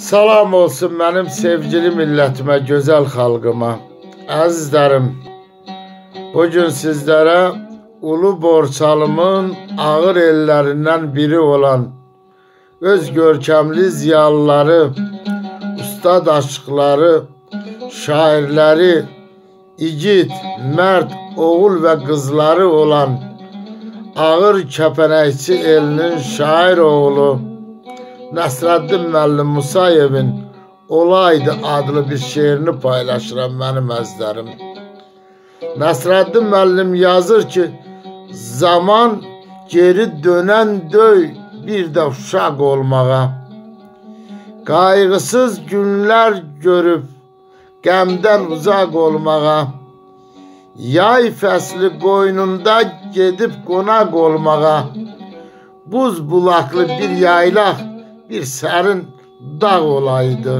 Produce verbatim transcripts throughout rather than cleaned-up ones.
Salam olsun benim sevgili milletime, güzel halkıma. Azizlerim, bugün sizlere Ulu Borçalımın ağır ellerinden biri olan öz görkemli ziyalıları, ustad aşıkları, şairleri, igid, mert, oğul ve kızları olan ağır kepenekçi elinin şair oğlu Nəsrəddin Müəllim Musayevin Olaydı adlı bir şiirini paylaşıram mənim əzizlərim. Nəsrəddin Müəllim yazır ki, zaman geri dönən döy bir də uşaq olmağa, qayğısız günlər görüb qəmdən uzaq olmağa, yay fəsli qoynunda gedib qonaq olmağa, buz bulaqlı bir yaylaq, bir sərin dağ olaydı.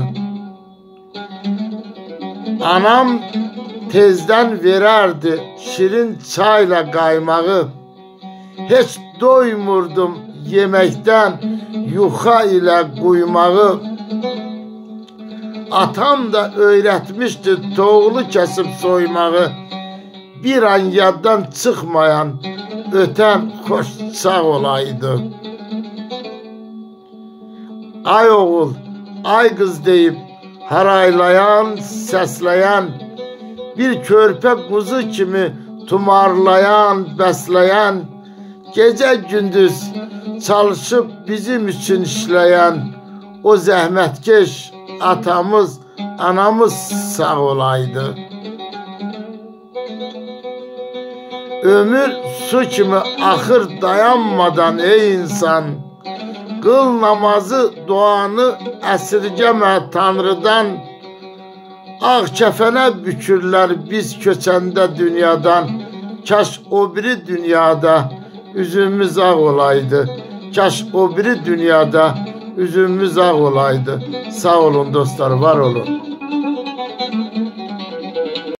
Anam tezdən verərdi şirin çayla qaymağı, heç doymurdum yeməkdən yuxa ilə quymağı. Atam da öyrətmişdi toğlu kəsib soymağı, bir an yaddan çıxmayan ötən xoş çağ olaydı. Ay oğul, ay qız deyib haraylayan, səsləyən, bir körpə quzu kimi tumarlayan, bəsləyən, gecə gündüz çalışıb bizim üçün işləyən o zəhmətkeş atamız, anamız sağ olaydı. Ömür su kimi axır dayanmadan ey insan, qıl namazı, duanı əsirgəmə Tanrıdan. Ağ kəfənə bükürlər biz köçəndə dünyadan. Kaş o biri dünyada üzümüz ağ olaydı. Kaş o biri dünyada üzümüz ağ olaydı. Sağ olun dostlar, var olun.